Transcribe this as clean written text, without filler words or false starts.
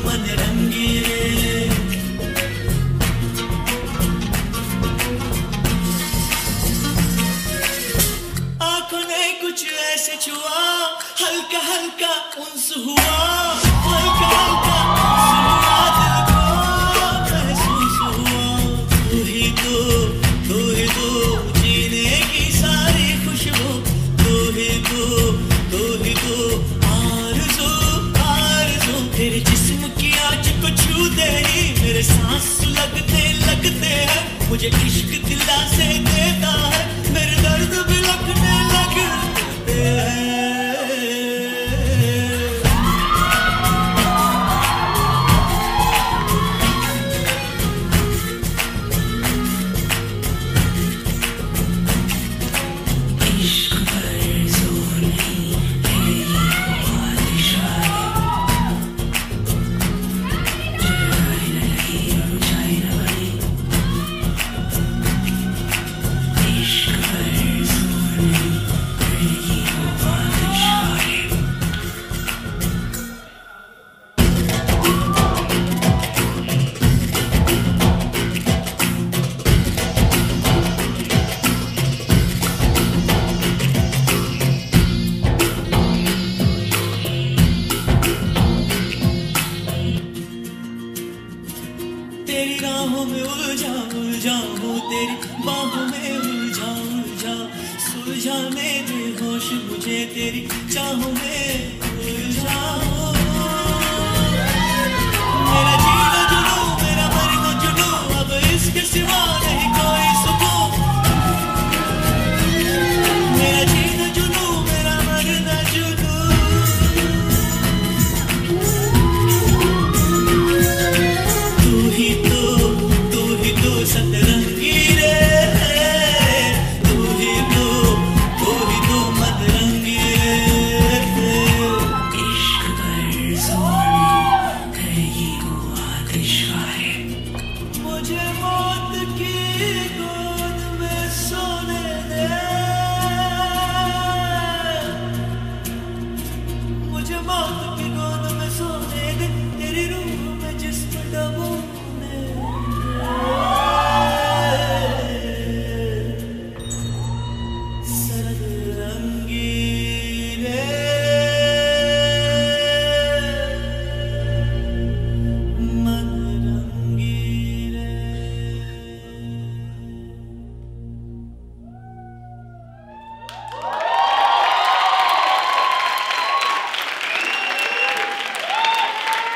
मन रंगीले। आंखों ने कुछ ऐसे छुआ, हल्का हल्का उन्स हुआ, हल्का हल्का तेरे जिस्म की आज को छूते ही मेरे सांस लगते लगते हैं, मुझे इश्क दिला से देता है, मेरे दर्द भी लगने लगते हैं। तेरी राहों में उलझा उलझा हूँ, तेरी बाहों में उलझा उलझा, सुलझाने दे होश मुझे तेरी चाहों में उलझा।